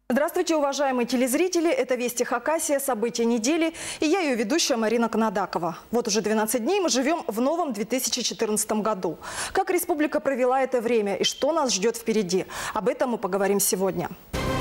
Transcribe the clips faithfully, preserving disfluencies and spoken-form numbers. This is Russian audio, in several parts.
Здравствуйте, уважаемые телезрители. Это «Вести Хакасия», события недели. И я ее ведущая Марина Конодакова. Вот уже двенадцать дней мы живем в новом две тысячи четырнадцатом году. Как республика провела это время и что нас ждет впереди? Об этом мы поговорим сегодня.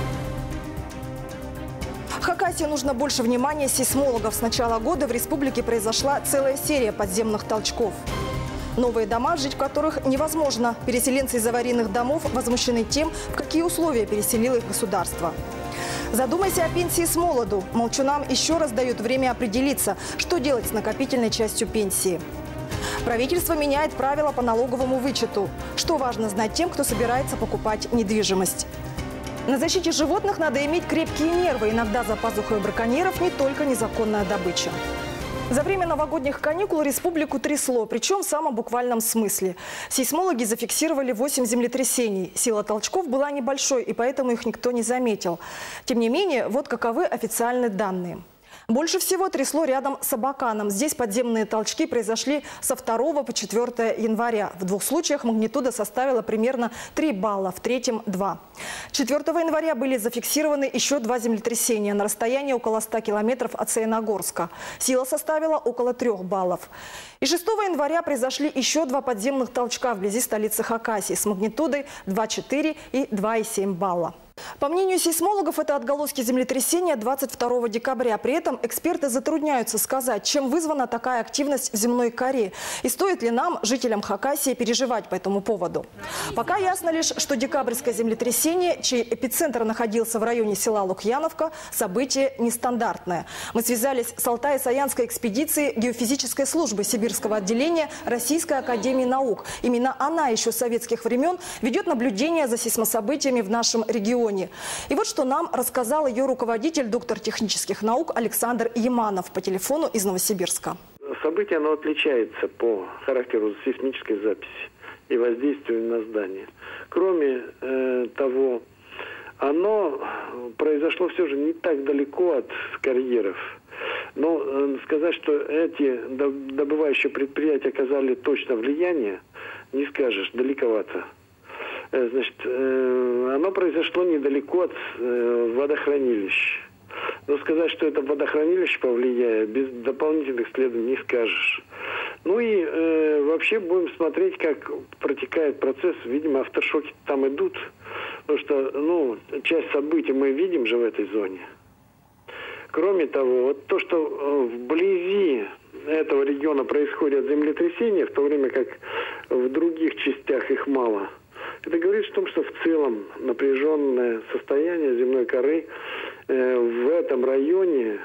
В Хакасии нужно больше внимания сейсмологов. С начала года в республике произошла целая серия подземных толчков. Новые дома, жить в которых невозможно. Переселенцы из аварийных домов возмущены тем, в какие условия переселило их государство. Задумайся о пенсии с молоду. Молчунам еще раз дают время определиться, что делать с накопительной частью пенсии. Правительство меняет правила по налоговому вычету. Что важно знать тем, кто собирается покупать недвижимость. На защите животных надо иметь крепкие нервы. Иногда за пазухой браконьеров не только незаконная добыча. За время новогодних каникул республику трясло, причем в самом буквальном смысле. Сейсмологи зафиксировали восемь землетрясений. Сила толчков была небольшой, и поэтому их никто не заметил. Тем не менее, вот каковы официальные данные. Больше всего трясло рядом с Абаканом. Здесь подземные толчки произошли со второго по четвёртое января. В двух случаях магнитуда составила примерно три балла, в третьем – два. четвёртого января были зафиксированы еще два землетрясения на расстоянии около ста километров от Саяногорска. Сила составила около трех баллов. И шестого января произошли еще два подземных толчка вблизи столицы Хакасии с магнитудой два и четыре и два и семь балла. По мнению сейсмологов, это отголоски землетрясения двадцать второго декабря. При этом эксперты затрудняются сказать, чем вызвана такая активность в земной коре. И стоит ли нам, жителям Хакасии, переживать по этому поводу. Пока ясно лишь, что декабрьское землетрясение, чей эпицентр находился в районе села Лукьяновка, событие нестандартное. Мы связались с Алтай-Саянской экспедицией геофизической службы Сибирского отделения Российской академии наук. Именно она еще с советских времен ведет наблюдение за сейсмособытиями в нашем регионе. И вот что нам рассказал ее руководитель, доктор технических наук Александр Яманов по телефону из Новосибирска. Событие оно отличается по характеру сейсмической записи и воздействию на здание. Кроме э, того, оно произошло все же не так далеко от карьеров. Но э, сказать, что эти добывающие предприятия оказали точно влияние, не скажешь, далековато. Значит, оно произошло недалеко от водохранилищ. Но сказать, что это водохранилище повлияет, без дополнительных исследований не скажешь. Ну и э, вообще будем смотреть, как протекает процесс. Видимо, авторшоки там идут. Потому что, ну, часть событий мы видим же в этой зоне. Кроме того, вот то, что вблизи этого региона происходят землетрясения, в то время как в других частях их мало, это говорит о том, что в целом напряженное состояние земной коры э, в этом районе,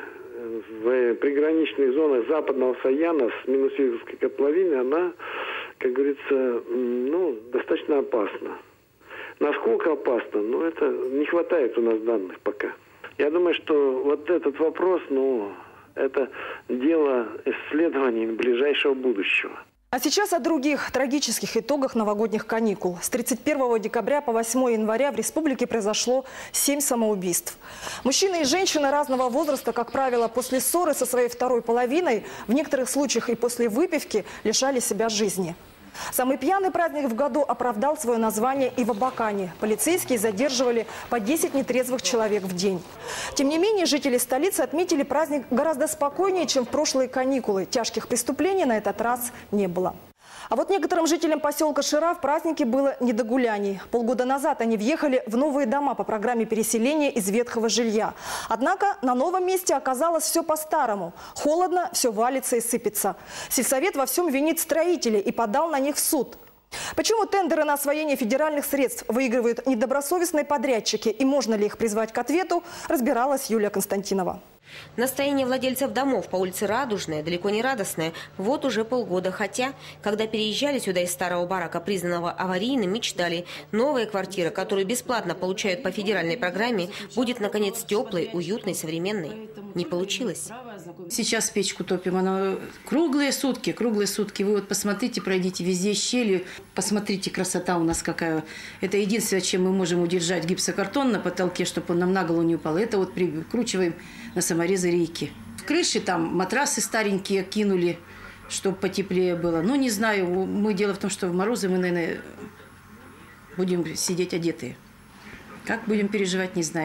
в приграничных зонах западного Саяна с Минусинской котловиной, она, как говорится, ну, достаточно опасна. Насколько опасна? Ну, это не хватает у нас данных пока. Я думаю, что вот этот вопрос, ну, это дело исследований ближайшего будущего. А сейчас о других трагических итогах новогодних каникул. С тридцать первого декабря по восьмое января в республике произошло семь самоубийств. Мужчины и женщины разного возраста, как правило, после ссоры со своей второй половиной, в некоторых случаях и после выпивки, лишали себя жизни. Самый пьяный праздник в году оправдал свое название и в Абакане. Полицейские задерживали по десять нетрезвых человек в день. Тем не менее, жители столицы отметили праздник гораздо спокойнее, чем в прошлые каникулы. Тяжких преступлений на этот раз не было. А вот некоторым жителям поселка Шира в празднике было не до гуляний. Полгода назад они въехали в новые дома по программе переселения из ветхого жилья. Однако на новом месте оказалось все по-старому. Холодно, все валится и сыпется. Сельсовет во всем винит строителей и подал на них в суд. Почему тендеры на освоение федеральных средств выигрывают недобросовестные подрядчики и можно ли их призвать к ответу, разбиралась Юлия Константинова. Настроение владельцев домов по улице Радужная далеко не радостное. Вот уже полгода. Хотя, когда переезжали сюда из старого барака, признанного аварийным, мечтали. Новая квартира, которую бесплатно получают по федеральной программе, будет, наконец, теплой, уютной, современной. Не получилось. Сейчас печку топим. Она круглые сутки, круглые сутки. Вы вот посмотрите, пройдите везде щели. Посмотрите, красота у нас какая. Это единственное, чем мы можем удержать гипсокартон на потолке, чтобы он нам на голову не упал. Это вот прикручиваем на саморезы рейки. В крыше там матрасы старенькие кинули, чтобы потеплее было. Ну, не знаю, мы дело в том, что в морозы мы, наверное, будем сидеть одетые. Как будем переживать, не знаем.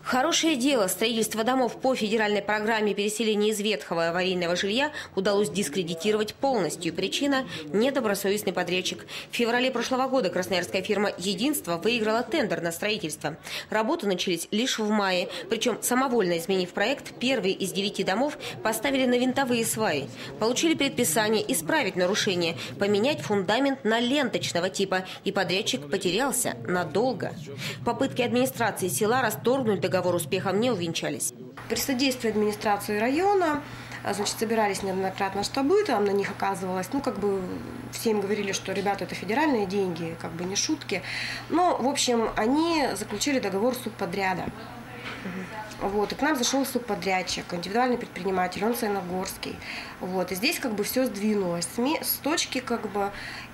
Хорошее дело. Строительство домов по федеральной программе переселения из ветхого аварийного жилья удалось дискредитировать полностью. Причина – недобросовестный подрядчик. В феврале прошлого года красноярская фирма «Единство» выиграла тендер на строительство. Работы начались лишь в мае. Причем, самовольно изменив проект, первые из девяти домов поставили на винтовые сваи. Получили предписание исправить нарушение, поменять фундамент на ленточного типа. И подрядчик потерялся надолго. Попытки администрации села расторгнуть договор успехом не увенчались. При содействии администрации района, значит, собирались неоднократно штабы, там на них оказывалось, ну, как бы, все им говорили, что, ребята, это федеральные деньги, как бы не шутки. Но, в общем, они заключили договор субподряда. Вот, и к нам зашел субподрядчик, индивидуальный предприниматель, он Саяногорский. Вот, и здесь как бы все сдвинулось с точки, как бы,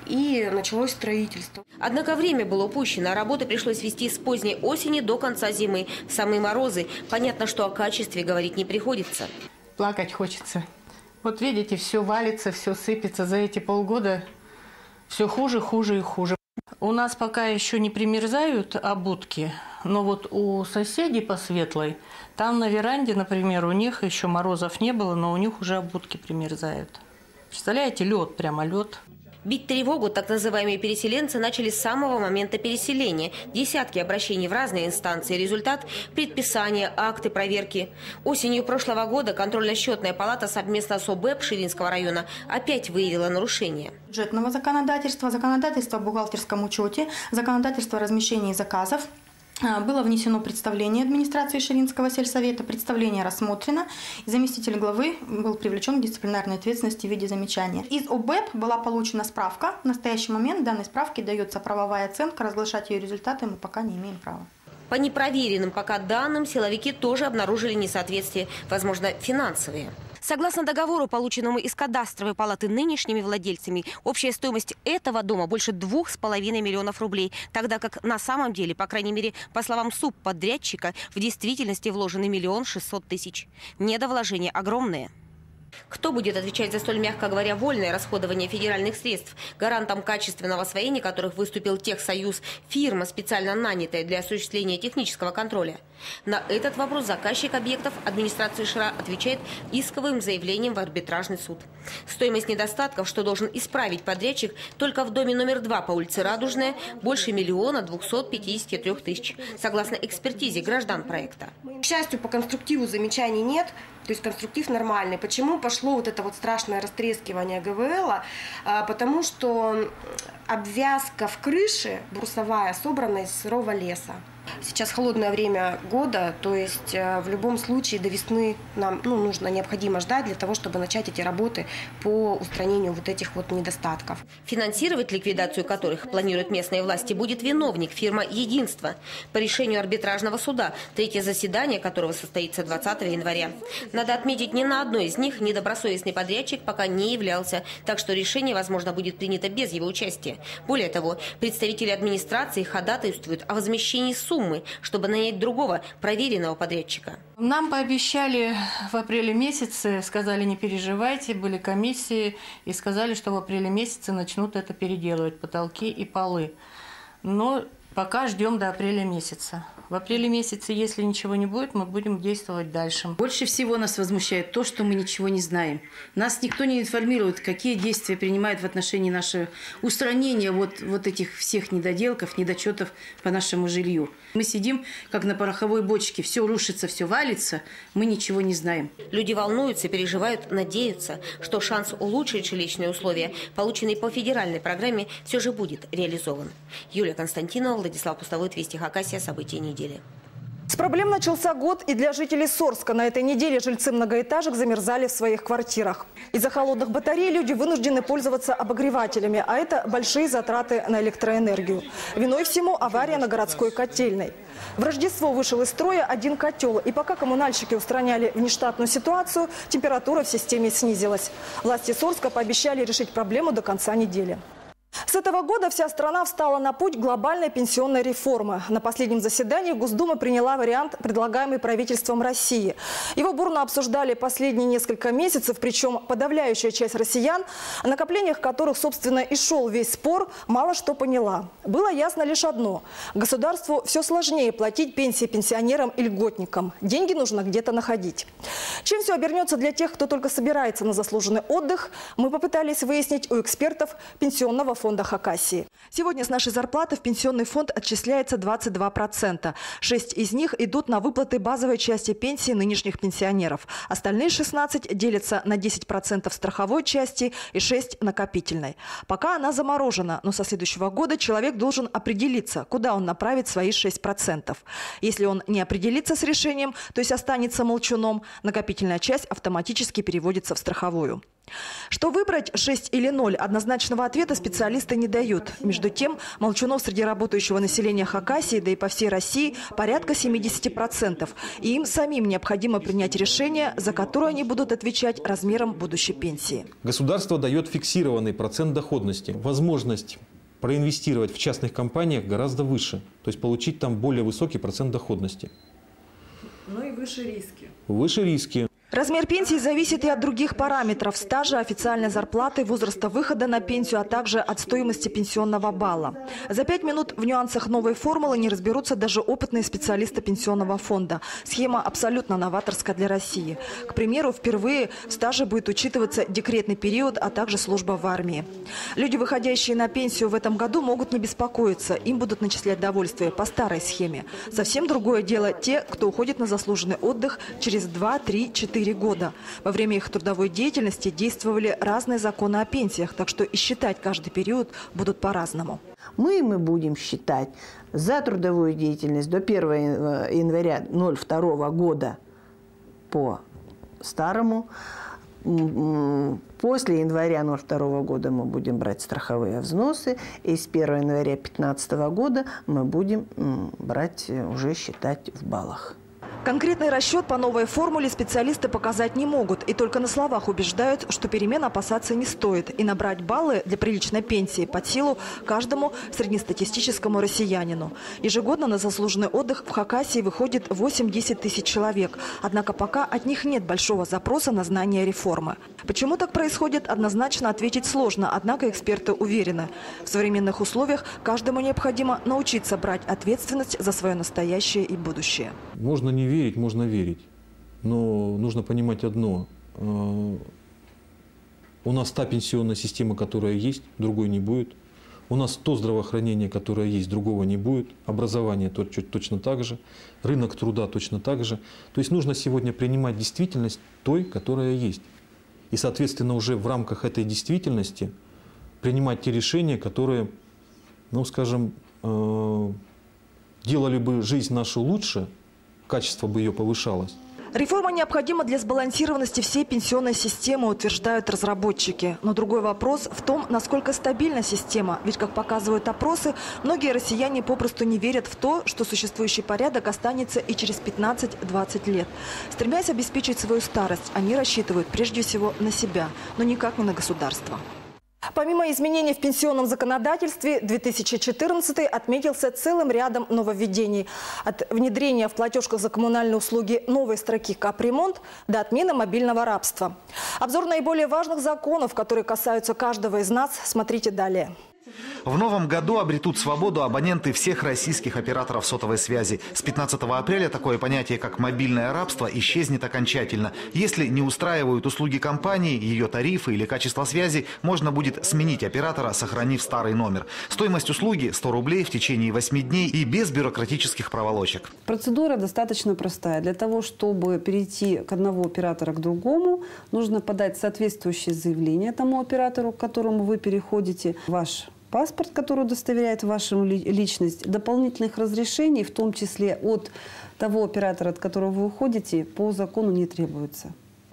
и началось строительство. Однако время было упущено. Работы пришлось вести с поздней осени до конца зимы. В самые морозы. Понятно, что о качестве говорить не приходится. Плакать хочется. Вот видите, все валится, все сыпется. За эти полгода все хуже, хуже и хуже. У нас пока еще не примерзают обутки, но вот у соседей по Светлой, там на веранде, например, у них еще морозов не было, но у них уже обутки примерзают. Представляете, лед, прямо лед. Бить тревогу так называемые переселенцы начали с самого момента переселения. Десятки обращений в разные инстанции. Результат – предписания, акты, проверки. Осенью прошлого года контрольно-счетная палата совместно с О Бэ П Ширинского района опять выявила нарушения. Бюджетного законодательства, законодательства о бухгалтерском учете, законодательство о размещении заказов. Было внесено представление администрации Ширинского сельсовета, представление рассмотрено, и заместитель главы был привлечен к дисциплинарной ответственности в виде замечания. Из О Бэ П была получена справка. В настоящий момент в данной справке дается правовая оценка, разглашать ее результаты мы пока не имеем права. По непроверенным пока данным силовики тоже обнаружили несоответствия, возможно, финансовые. Согласно договору, полученному из кадастровой палаты нынешними владельцами, общая стоимость этого дома больше двух с половиной миллионов рублей, тогда как на самом деле, по крайней мере, по словам субподрядчика, в действительности вложены миллион шестьсот тысяч. Недовложения огромные. Кто будет отвечать за столь, мягко говоря, вольное расходование федеральных средств? Гарантом качественного освоения которых выступил Техсоюз, фирма, специально нанятая для осуществления технического контроля. На этот вопрос заказчик объектов администрации ШРА отвечает исковым заявлением в арбитражный суд. Стоимость недостатков, что должен исправить подрядчик, только в доме номер два по улице Радужная больше миллиона двухсот пятидесяти трёх тысяч, согласно экспертизе граждан проекта. К счастью, по конструктиву замечаний нет, то есть конструктив нормальный. Почему пошло вот это вот страшное растрескивание Гэ Вэ Эла? Потому что обвязка в крыше брусовая собрана из сырого леса. Сейчас холодное время года, то есть в любом случае до весны нам ну, нужно, необходимо ждать для того, чтобы начать эти работы по устранению вот этих вот недостатков. Финансировать ликвидацию которых планируют местные власти будет виновник, фирма «Единство». По решению арбитражного суда, третье заседание которого состоится двадцатого января. Надо отметить, ни на одной из них недобросовестный подрядчик пока не являлся, так что решение, возможно, будет принято без его участия. Более того, представители администрации ходатайствуют о возмещении суммы, чтобы нанять другого проверенного подрядчика. Нам пообещали в апреле месяце, сказали, не переживайте, были комиссии и сказали, что в апреле месяце начнут это переделывать, потолки и полы. Но пока ждем до апреля месяца. В апреле месяце, если ничего не будет, мы будем действовать дальше. Больше всего нас возмущает то, что мы ничего не знаем. Нас никто не информирует, какие действия принимает в отношении нашего устранения вот, вот этих всех недоделков, недочетов по нашему жилью. Мы сидим, как на пороховой бочке, все рушится, все валится, мы ничего не знаем. Люди волнуются, переживают, надеются, что шанс улучшить жилищные условия, полученный по федеральной программе, все же будет реализован. Юлия Константинова, Владислав Пустовой, Вести Хакасия. События недели. С проблем начался год и для жителей Сорска. На этой неделе жильцы многоэтажек замерзали в своих квартирах. Из-за холодных батарей люди вынуждены пользоваться обогревателями, а это большие затраты на электроэнергию. Виной всему авария на городской котельной. В Рождество вышел из строя один котел, и пока коммунальщики устраняли внештатную ситуацию, температура в системе снизилась. Власти Сорска пообещали решить проблему до конца недели. С этого года вся страна встала на путь глобальной пенсионной реформы. На последнем заседании Госдума приняла вариант, предлагаемый правительством России. Его бурно обсуждали последние несколько месяцев, причем подавляющая часть россиян, о накоплениях которых, собственно, и шел весь спор, мало что поняла. Было ясно лишь одно – государству все сложнее платить пенсии пенсионерам и льготникам. Деньги нужно где-то находить. Чем все обернется для тех, кто только собирается на заслуженный отдых, мы попытались выяснить у экспертов Пенсионного фонда Хакасии. Сегодня с нашей зарплаты в пенсионный фонд отчисляется двадцать два процента. Шесть из них идут на выплаты базовой части пенсии нынешних пенсионеров. Остальные шестнадцать делятся на десять процентов страховой части и шесть накопительной. Пока она заморожена, но со следующего года человек должен определиться, куда он направит свои шесть процентов. Если он не определится с решением, то есть останется молчуном, накопительная часть автоматически переводится в страховую. Что выбрать, шесть или ноль, однозначного ответа специалисты не дают. Между тем, молчунов среди работающего населения Хакасии, да и по всей России, порядка семидесяти процентов. И им самим необходимо принять решение, за которое они будут отвечать размером будущей пенсии. Государство дает фиксированный процент доходности. Возможность проинвестировать в частных компаниях гораздо выше. То есть получить там более высокий процент доходности. Ну и выше риски. Выше риски. Размер пенсии зависит и от других параметров – стажа, официальной зарплаты, возраста выхода на пенсию, а также от стоимости пенсионного балла. За пять минут в нюансах новой формулы не разберутся даже опытные специалисты Пенсионного фонда. Схема абсолютно новаторская для России. К примеру, впервые в стаже будет учитываться декретный период, а также служба в армии. Люди, выходящие на пенсию в этом году, могут не беспокоиться. Им будут начислять довольствие по старой схеме. Совсем другое дело те, кто уходит на заслуженный отдых через два, три, четыре года. Во время их трудовой деятельности действовали разные законы о пенсиях, так что и считать каждый период будут по-разному. Мы мы будем считать за трудовую деятельность до первого января ноль второго года по старому. После января ноль второго года мы будем брать страховые взносы. И с первого января две тысячи пятнадцатого года мы будем брать, уже считать в баллах. Конкретный расчет по новой формуле специалисты показать не могут. И только на словах убеждают, что перемен опасаться не стоит. И набрать баллы для приличной пенсии под силу каждому среднестатистическому россиянину. Ежегодно на заслуженный отдых в Хакасии выходит восемь-десять тысяч человек. Однако пока от них нет большого запроса на знание реформы. Почему так происходит, однозначно ответить сложно. Однако эксперты уверены, в современных условиях каждому необходимо научиться брать ответственность за свое настоящее и будущее. Можно не верить, можно верить. Но нужно понимать одно. У нас та пенсионная система, которая есть, другой не будет. У нас то здравоохранение, которое есть, другого не будет. Образование точно так же. Рынок труда точно так же. То есть нужно сегодня принимать действительность той, которая есть. И, соответственно, уже в рамках этой действительности принимать те решения, которые, ну, скажем, делали бы жизнь нашу лучше, качество бы ее повышалось. Реформа необходима для сбалансированности всей пенсионной системы, утверждают разработчики. Но другой вопрос в том, насколько стабильна система. Ведь, как показывают опросы, многие россияне попросту не верят в то, что существующий порядок останется и через пятнадцать-двадцать лет. Стремясь обеспечить свою старость, они рассчитывают прежде всего на себя, но никак не на государство. Помимо изменений в пенсионном законодательстве, две тысячи четырнадцатый отметился целым рядом нововведений. От внедрения в платежках за коммунальные услуги новой строки «Капремонт» до отмены мобильного рабства. Обзор наиболее важных законов, которые касаются каждого из нас, смотрите далее. В новом году обретут свободу абоненты всех российских операторов сотовой связи. С пятнадцатого апреля такое понятие, как мобильное рабство, исчезнет окончательно. Если не устраивают услуги компании, ее тарифы или качество связи, можно будет сменить оператора, сохранив старый номер. Стоимость услуги – сто рублей в течение восьми дней и без бюрократических проволочек. Процедура достаточно простая. Для того, чтобы перейти к одного оператора к другому, нужно подать соответствующее заявление тому оператору, к которому вы переходите, ваш паспорт, который удостоверяет вашу личность, дополнительных разрешений, в том числе от того оператора, от которого вы уходите, по закону не требуется.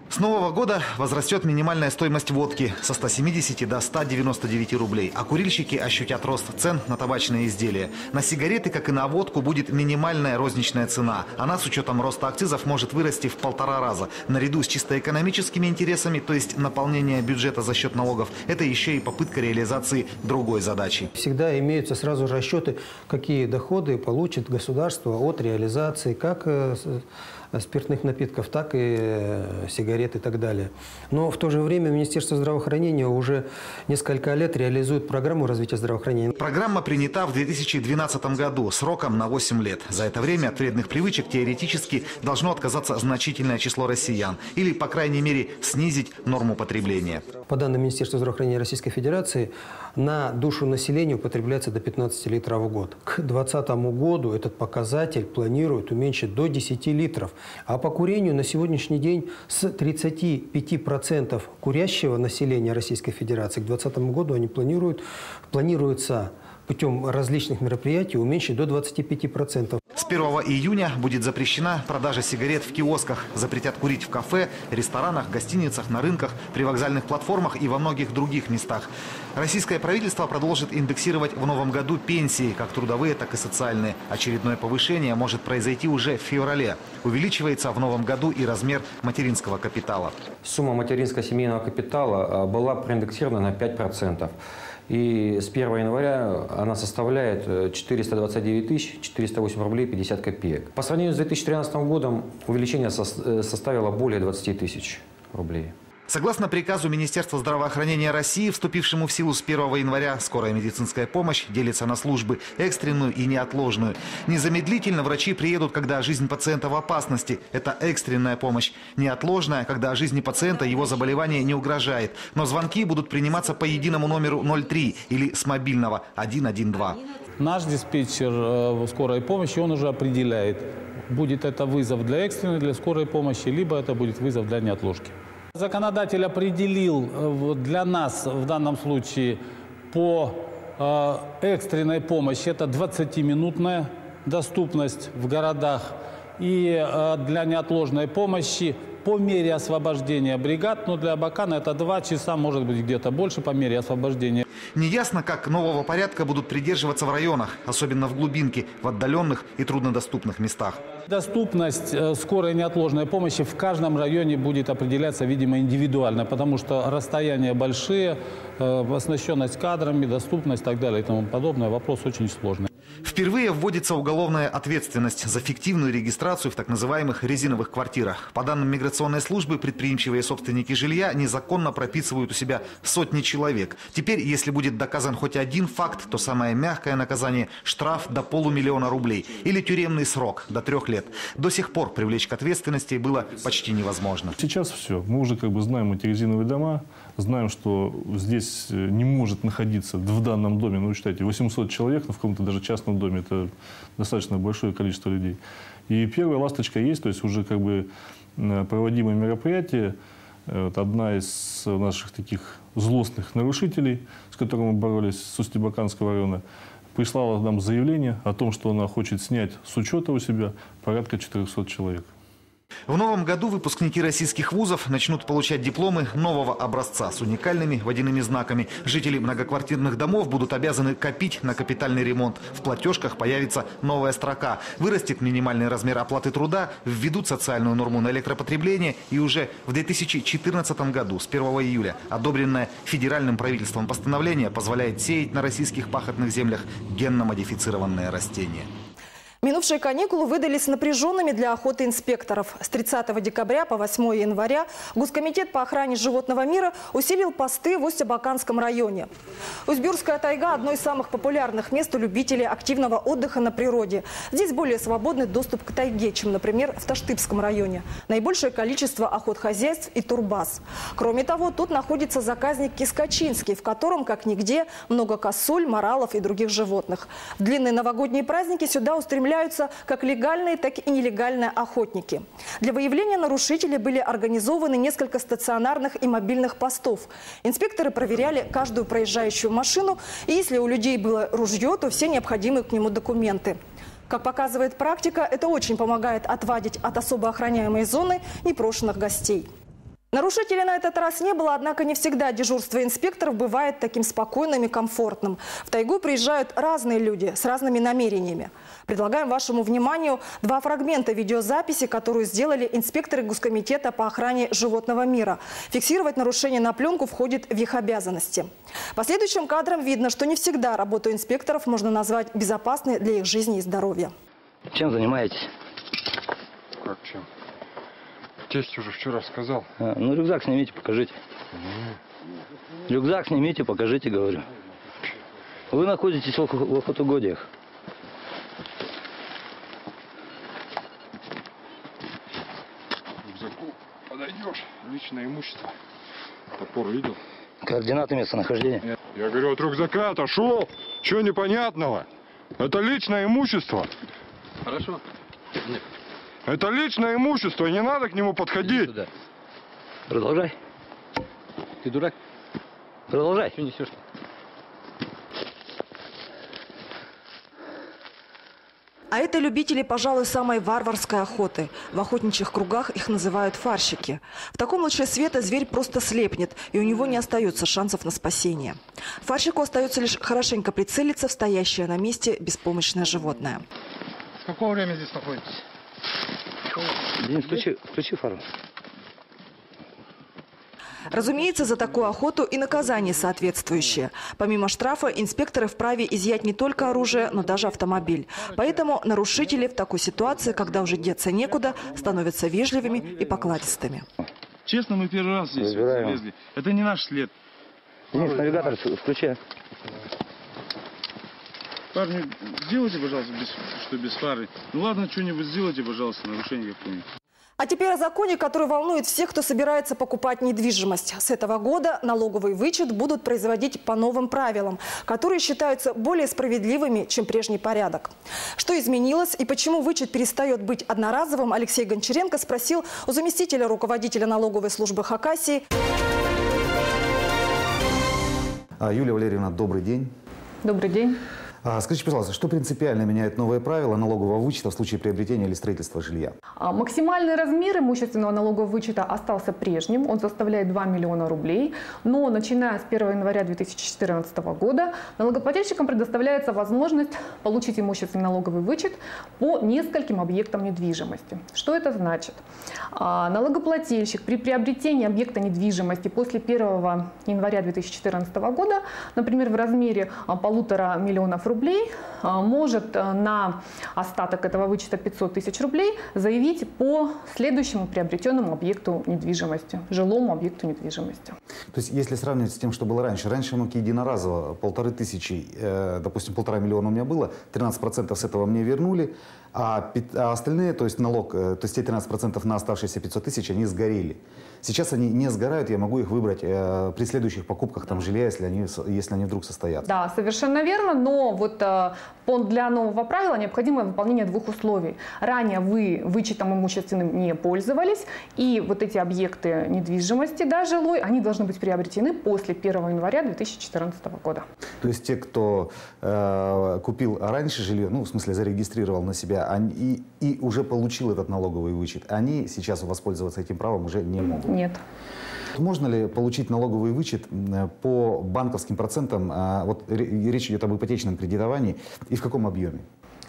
С нового года возрастет минимальная стоимость водки со ста семидесяти до ста девяноста девяти рублей, а курильщики ощутят рост цен на табачные изделия. На сигареты, как и на водку, будет минимальная розничная цена. Она с учетом роста акцизов может вырасти в полтора раза. Наряду с чисто экономическими интересами, то есть наполнение бюджета за счет налогов, это еще и попытка реализации другой задачи. Всегда имеются сразу расчеты, какие доходы получит государство от реализации как спиртных напитков, так и сигарет и так далее. Но в то же время Министерство здравоохранения уже несколько лет реализует программу развития здравоохранения. Программа принята в две тысячи двенадцатом году сроком на восемь лет. За это время от вредных привычек теоретически должно отказаться значительное число россиян. Или, по крайней мере, снизить норму потребления. По данным Министерства здравоохранения Российской Федерации, на душу населения употребляется до пятнадцати литров в год. К две тысячи двадцатому году этот показатель планируют уменьшить до десяти литров. А по курению на сегодняшний день с тридцати пяти процентов курящего населения Российской Федерации к две тысячи двадцатому году они планируют, планируется путем различных мероприятий уменьшить до двадцати пяти процентов. С первого июня будет запрещена продажа сигарет в киосках. Запретят курить в кафе, ресторанах, гостиницах, на рынках, при вокзальных платформах и во многих других местах. Российское правительство продолжит индексировать в новом году пенсии, как трудовые, так и социальные. Очередное повышение может произойти уже в феврале. Увеличивается в новом году и размер материнского капитала. Сумма материнского семейного капитала была проиндексирована на пять процентов. И с первого января она составляет четыреста двадцать девять тысяч четыреста восемь рублей пятьдесят копеек. По сравнению с две тысячи тринадцатым годом увеличение составило более двадцати тысяч рублей. Согласно приказу Министерства здравоохранения России, вступившему в силу с первого января, скорая медицинская помощь делится на службы экстренную и неотложную. Незамедлительно врачи приедут, когда жизнь пациента в опасности. Это экстренная помощь. Неотложная, когда жизни пациента его заболевание не угрожает. Но звонки будут приниматься по единому номеру ноль три или с мобильного один один два. Наш диспетчер скорой помощи, он уже определяет, будет это вызов для экстренной, для скорой помощи, либо это будет вызов для неотложки. Законодатель определил для нас в данном случае по экстренной помощи это двадцатиминутная доступность в городах и для неотложной помощи по мере освобождения бригад, но для Абакана это два часа, может быть где-то больше по мере освобождения. Неясно, как нового порядка будут придерживаться в районах, особенно в глубинке, в отдаленных и труднодоступных местах. Доступность скорой неотложной помощи в каждом районе будет определяться, видимо, индивидуально, потому что расстояния большие, оснащенность кадрами, доступность и так далее и тому подобное. Вопрос очень сложный. Впервые вводится уголовная ответственность за фиктивную регистрацию в так называемых резиновых квартирах. По данным миграционной службы, предприимчивые собственники жилья незаконно прописывают у себя сотни человек. Теперь, если будет доказан хоть один факт, то самое мягкое наказание – штраф до полумиллиона рублей или тюремный срок до трех лет. До сих пор привлечь к ответственности было почти невозможно. Сейчас все. Мы уже как бы знаем эти резиновые дома, знаем, что здесь не может находиться в данном доме, ну, считайте, восемьсот человек, но в каком-то даже частном доме, это достаточно большое количество людей. И первая ласточка есть, то есть уже как бы проводимые мероприятия. Вот одна из наших таких злостных нарушителей, с которым мы боролись, с Усть-Абаканского района, прислала нам заявление о том, что она хочет снять с учета у себя порядка четырёхсот человек. В новом году выпускники российских вузов начнут получать дипломы нового образца с уникальными водяными знаками. Жители многоквартирных домов будут обязаны копить на капитальный ремонт. В платежках появится новая строка. Вырастет минимальный размер оплаты труда, введут социальную норму на электропотребление. И уже в две тысячи четырнадцатом году, с первого июля, одобренное федеральным правительством постановление позволяет сеять на российских пахотных землях генно-модифицированные растения. Минувшие каникулы выдались напряженными для охоты инспекторов. С тридцатого декабря по восьмое января Госкомитет по охране животного мира усилил посты в Усть-Абаканском районе. Усть-Бюрская тайга – одно из самых популярных мест у любителей активного отдыха на природе. Здесь более свободный доступ к тайге, чем, например, в Таштыбском районе. Наибольшее количество охотхозяйств и турбаз. Кроме того, тут находится заказник Кискачинский, в котором, как нигде, много косуль, моралов и других животных. В длинные новогодние праздники сюда устремляются как легальные, так и нелегальные охотники. Для выявления нарушителей были организованы несколько стационарных и мобильных постов. Инспекторы проверяли каждую проезжающую машину, и если у людей было ружье, то все необходимые к нему документы. Как показывает практика, это очень помогает отвадить от особо охраняемой зоны непрошенных гостей. Нарушителей на этот раз не было, однако не всегда дежурство инспекторов бывает таким спокойным и комфортным. В тайгу приезжают разные люди с разными намерениями. Предлагаем вашему вниманию два фрагмента видеозаписи, которую сделали инспекторы Госкомитета по охране животного мира. Фиксировать нарушения на пленку входит в их обязанности. По следующим кадрам видно, что не всегда работу инспекторов можно назвать безопасной для их жизни и здоровья. Чем занимаетесь? Как чем? Тесть уже вчера сказал. А, ну, рюкзак снимите, покажите. Mm. Рюкзак снимите, покажите, говорю. Вы находитесь в, в охотугодиях. Рюкзаку подойдешь. Личное имущество. Топор видел? Координаты местонахождения. Нет. Я говорю, от рюкзака отошел. Чего непонятного? Это личное имущество. Хорошо. Нет. Это личное имущество, не надо к нему подходить. Продолжай. Ты дурак? Продолжай. Что несешь? А это любители, пожалуй, самой варварской охоты. В охотничьих кругах их называют фарщики. В таком луче света зверь просто слепнет, и у него не остается шансов на спасение. Фарщику остается лишь хорошенько прицелиться в стоящее на месте беспомощное животное. С какого времени здесь находитесь? Денис, включи, включи фару. Разумеется, за такую охоту и наказание соответствующее. Помимо штрафа, инспекторы вправе изъять не только оружие, но даже автомобиль. Поэтому нарушители в такой ситуации, когда уже деться некуда, становятся вежливыми и покладистыми. Честно, мы первый раз здесь залезли. Это не наш след. Денис, навигатор включай. Парни, сделайте, пожалуйста, без, что без фары. Ну ладно, что-нибудь сделайте, пожалуйста, нарушение какое-нибудь. А теперь о законе, который волнует всех, кто собирается покупать недвижимость. С этого года налоговый вычет будут производить по новым правилам, которые считаются более справедливыми, чем прежний порядок. Что изменилось и почему вычет перестает быть одноразовым, Алексей Гончаренко спросил у заместителя руководителя налоговой службы Хакасии. Юлия Валерьевна, добрый день. Добрый день. Скажите, пожалуйста, что принципиально меняет новые правила налогового вычета в случае приобретения или строительства жилья? Максимальный размер имущественного налогового вычета остался прежним. Он составляет два миллиона рублей. Но начиная с первого января две тысячи четырнадцатого года налогоплательщикам предоставляется возможность получить имущественный налоговый вычет по нескольким объектам недвижимости. Что это значит? Налогоплательщик при приобретении объекта недвижимости после первого января две тысячи четырнадцатого года, например, в размере полутора миллионов рублей, может на остаток этого вычета пятьсот тысяч рублей заявить по следующему приобретенному объекту недвижимости, жилому объекту недвижимости. То есть, если сравнивать с тем, что было раньше, раньше ну, единоразово полторы тысячи, э, допустим, полтора миллиона у меня было, тринадцать процентов с этого мне вернули, а, а остальные, то есть налог, э, то есть те тринадцать процентов на оставшиеся пятьсот тысяч, они сгорели. Сейчас они не сгорают, я могу их выбрать э, при следующих покупках там, жилья, если они, если они вдруг состоятся. Да, совершенно верно, но вот э, для нового правила необходимо выполнение двух условий. Ранее вы вычетом имущественным не пользовались, и вот эти объекты недвижимости, да, жилой, они должны быть приобретены после первого января две тысячи четырнадцатого года. То есть те, кто э, купил раньше жилье, ну, в смысле, зарегистрировал на себя, они, и, и уже получил этот налоговый вычет, они сейчас воспользоваться этим правом уже не могут? Нет. Можно ли получить налоговый вычет по банковским процентам? Вот речь идет об ипотечном кредитовании. И в каком объеме?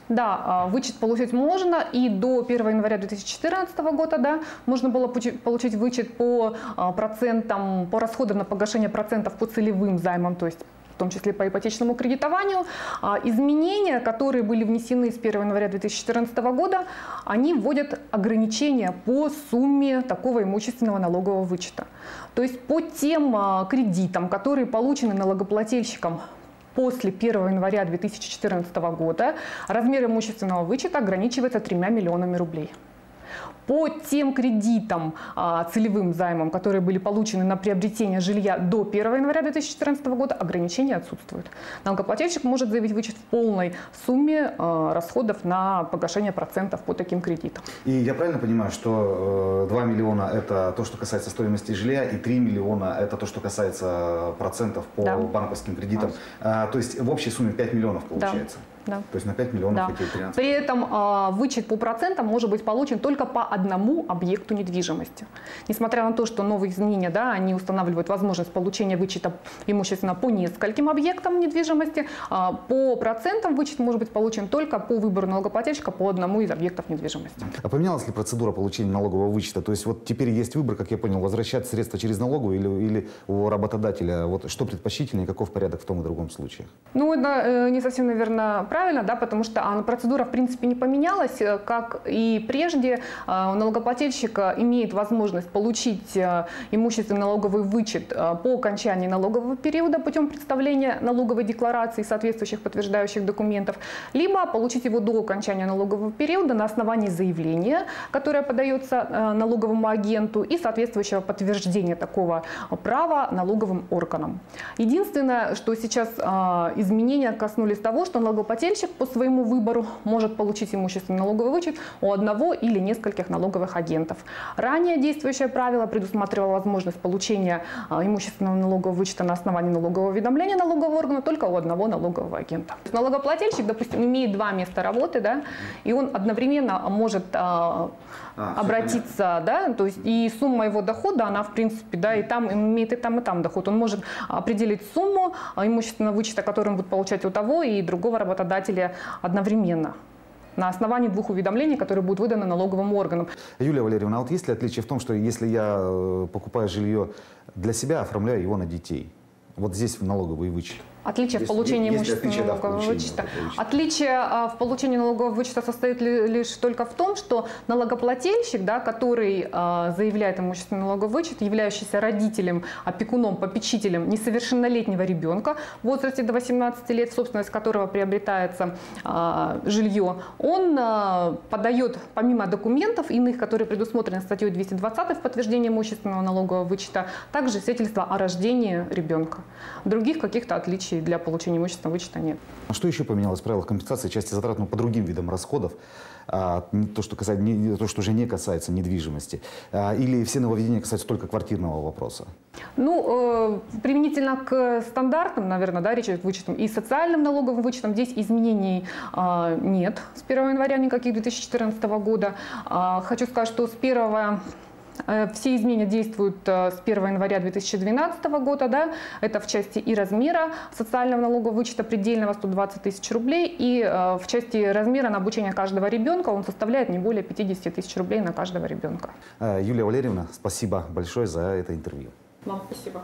Да, вычет получить можно, и до первого января две тысячи четырнадцатого года, да, можно было получить вычет по процентам, по расходам на погашение процентов по целевым займам, то есть в том числе по ипотечному кредитованию. Изменения, которые были внесены с первого января две тысячи четырнадцатого года, они вводят ограничения по сумме такого имущественного налогового вычета. То есть по тем кредитам, которые получены налогоплательщиком после первого января две тысячи четырнадцатого года, размер имущественного вычета ограничивается тремя миллионами рублей. По тем кредитам, целевым займам, которые были получены на приобретение жилья до первого января две тысячи четырнадцатого года, ограничения отсутствуют. Налогоплательщик может заявить вычет в полной сумме расходов на погашение процентов по таким кредитам. И я правильно понимаю, что два миллиона – это то, что касается стоимости жилья, и три миллиона – это то, что касается процентов по да. банковским кредитам. Да. То есть в общей сумме пять миллионов получается? Да. Да. То есть на пять миллионов Да. эти тринадцать. При этом э, вычет по процентам может быть получен только по одному объекту недвижимости. Несмотря на то, что новые изменения, да, они устанавливают возможность получения вычета имущественно по нескольким объектам недвижимости, э, по процентам вычет может быть получен только по выбору налогоплательщика по одному из объектов недвижимости. А поменялась ли процедура получения налогового вычета? То есть вот теперь есть выбор, как я понял, возвращать средства через налоговую или, или у работодателя. Вот что предпочтительнее, каков порядок в том и другом случае? Ну, это э, не совсем, наверное, правильно, да, потому что а, процедура, в принципе, не поменялась. Как и прежде, а, налогоплательщик имеет возможность получить а, имущественный налоговый вычет а, по окончании налогового периода путем представления налоговой декларации и соответствующих подтверждающих документов, либо получить его до окончания налогового периода на основании заявления, которое подается а, налоговому агенту, и соответствующего подтверждения такого права налоговым органам. Единственное, что сейчас а, изменения коснулись того, что налогоплательщик по своему выбору может получить имущественный налоговый вычет у одного или нескольких налоговых агентов. Ранее действующее правило предусматривало возможность получения а, имущественного налогового вычета на основании налогового уведомления налогового органа только у одного налогового агента. Налогоплательщик, допустим, имеет два места работы, да, и он одновременно может а, а, обратиться, да, то есть и сумма его дохода, она в принципе, да, и там имеет и там, и там доход. Он может определить сумму а, имущественного вычета, который он будет получать у того и другого работодателя одновременно на основании двух уведомлений, которые будут выданы налоговым органам. Юлия Валерьевна, а вот есть ли отличие в том, что если я покупаю жилье для себя, оформляю его на детей? Вот здесь в налоговый вычет. Отличие в получении имущественного налогового вычета. Отличие а, в получении налогового вычета состоит ли, лишь только в том, что налогоплательщик, да, который а, заявляет имущественный налоговый вычет, являющийся родителем, опекуном, попечителем несовершеннолетнего ребенка в возрасте до восемнадцати лет, собственность которого приобретается а, жилье, он а, подает помимо документов иных, которые предусмотрены статьей двести двадцать в подтверждении имущественного налогового вычета, также свидетельство о рождении ребенка. Других каких-то отличий для получения имущественного вычета нет. А что еще поменялось в правилах компенсации части затрат, ну, по другим видам расходов? А, то, что касается, не, то, что уже не касается недвижимости. А, или все нововведения касаются только квартирного вопроса? Ну, э, применительно к стандартным, наверное, да, речь идет вычетам и социальным налоговым вычетам, здесь изменений э, нет с первого января никаких две тысячи четырнадцатого года. Э, хочу сказать, что с первого все изменения действуют с первого января две тысячи двенадцатого года. Да? Это в части и размера социального налогового вычета предельного сто двадцать тысяч рублей, и в части размера на обучение каждого ребенка он составляет не более пятидесяти тысяч рублей на каждого ребенка. Юлия Валерьевна, спасибо большое за это интервью. Вам спасибо.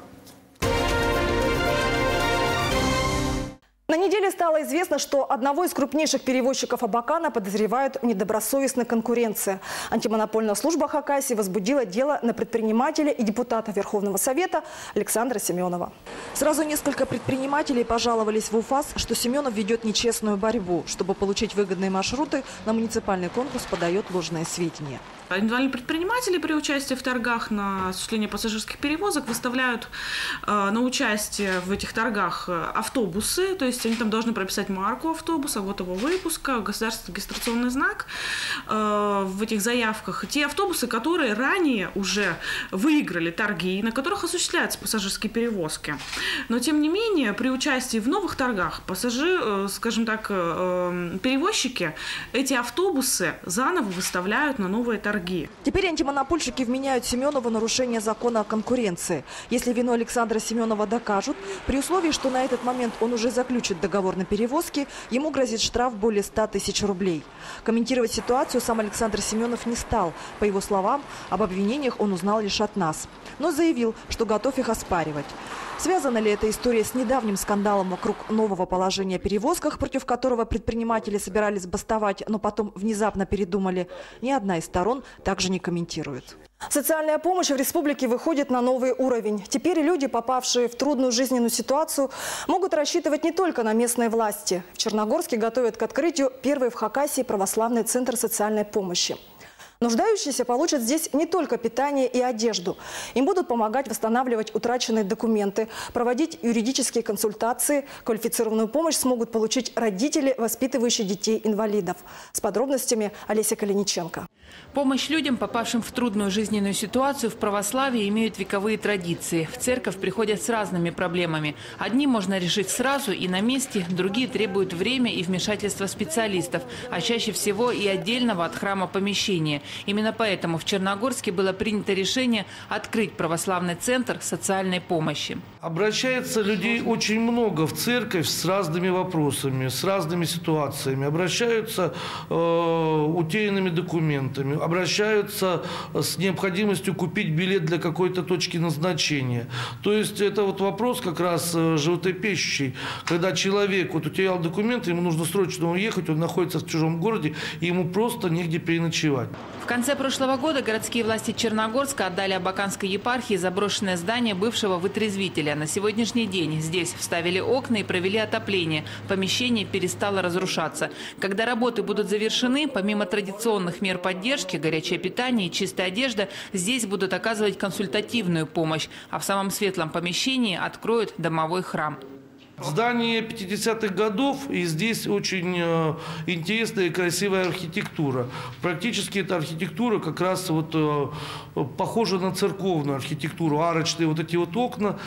На неделе стало известно, что одного из крупнейших перевозчиков Абакана подозревают в недобросовестной конкуренции. Антимонопольная служба Хакасии возбудила дело на предпринимателя и депутата Верховного Совета Александра Семенова. Сразу несколько предпринимателей пожаловались в УФАС, что Семенов ведет нечестную борьбу. Чтобы получить выгодные маршруты, на муниципальный конкурс подает ложные сведения. Индивидуальные предприниматели при участии в торгах на осуществление пассажирских перевозок выставляют э, на участие в этих торгах автобусы, то есть они там должны прописать марку автобуса, год его выпуска, государственный регистрационный знак э, в этих заявках. Те автобусы, которые ранее уже выиграли торги, на которых осуществляются пассажирские перевозки. Но тем не менее, при участии в новых торгах пассажиры, э, скажем так, э, перевозчики эти автобусы заново выставляют на новые торги. Теперь антимонопольщики вменяют Семенову нарушение закона о конкуренции. Если вину Александра Семенова докажут, при условии, что на этот момент он уже заключит договор на перевозки, ему грозит штраф более ста тысяч рублей. Комментировать ситуацию сам Александр Семенов не стал. По его словам, об обвинениях он узнал лишь от нас. Но заявил, что готов их оспаривать. Связана ли эта история с недавним скандалом вокруг нового положения о перевозках, против которого предприниматели собирались бастовать, но потом внезапно передумали, ни одна из сторон также не комментирует. Социальная помощь в республике выходит на новый уровень. Теперь люди, попавшие в трудную жизненную ситуацию, могут рассчитывать не только на местные власти. В Черногорске готовят к открытию первый в Хакасии православный центр социальной помощи. Нуждающиеся получат здесь не только питание и одежду. Им будут помогать восстанавливать утраченные документы, проводить юридические консультации. Квалифицированную помощь смогут получить родители, воспитывающие детей-инвалидов. С подробностями Олеся Калиниченко. Помощь людям, попавшим в трудную жизненную ситуацию, в православии имеют вековые традиции. В церковь приходят с разными проблемами. Одни можно решить сразу и на месте, другие требуют время и вмешательства специалистов, а чаще всего и отдельного от храма помещения. Именно поэтому в Черногорске было принято решение открыть православный центр социальной помощи. Обращается людей очень много в церковь с разными вопросами, с разными ситуациями. Обращаются э, утерянными документами, обращаются с необходимостью купить билет для какой-то точки назначения. То есть это вот вопрос как раз животрепещущий, когда человек вот утерял документы, ему нужно срочно уехать, он находится в чужом городе, и ему просто негде переночевать. В конце прошлого года городские власти Черногорска отдали Абаканской епархии заброшенное здание бывшего вытрезвителя. На сегодняшний день здесь вставили окна и провели отопление. Помещение перестало разрушаться. Когда работы будут завершены, помимо традиционных мер поддержки, горячее питание и чистая одежда, здесь будут оказывать консультативную помощь. А в самом светлом помещении откроют домовой храм. Здание пятидесятых годов, и здесь очень э, интересная и красивая архитектура. Практически эта архитектура как раз вот э, похожа на церковную архитектуру. Арочные вот эти вот окна,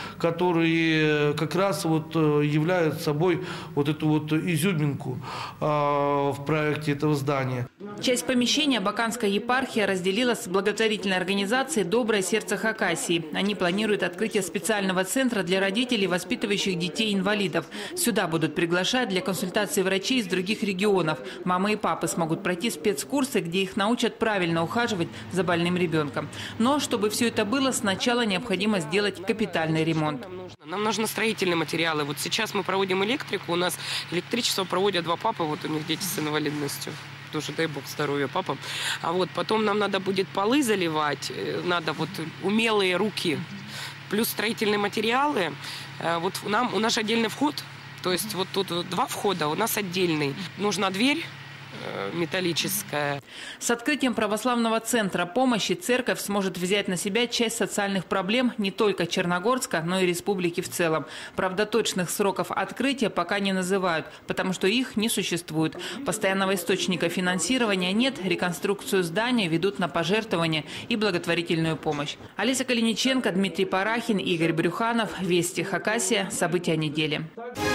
которые как раз вот э, являют собой вот эту вот изюминку э, в проекте этого здания. Часть помещения Абаканская епархия разделила с благотворительной организацией «Доброе сердце Хакасии». Они планируют открытие специального центра для родителей, воспитывающих детей-инвалидов. Сюда будут приглашать для консультации врачей из других регионов. Мамы и папы смогут пройти спецкурсы, где их научат правильно ухаживать за больным ребенком. Но чтобы все это было, сначала необходимо сделать капитальный ремонт. Нам нужны строительные материалы. Вот сейчас мы проводим электрику. У нас электричество проводят два папы. Вот у них дети с инвалидностью. Тоже дай бог здоровья папам. А вот потом нам надо будет полы заливать. Надо вот умелые руки. Плюс строительные материалы. Вот нам, у нас отдельный вход, то есть вот тут два входа, у нас отдельный. Нужна дверь металлическая. С открытием православного центра помощи церковь сможет взять на себя часть социальных проблем не только Черногорска, но и республики в целом. Правда, точных сроков открытия пока не называют, потому что их не существует. Постоянного источника финансирования нет, реконструкцию здания ведут на пожертвования и благотворительную помощь. Олеся Калиниченко, Дмитрий Парахин, Игорь Брюханов. Вести Хакасия. События недели.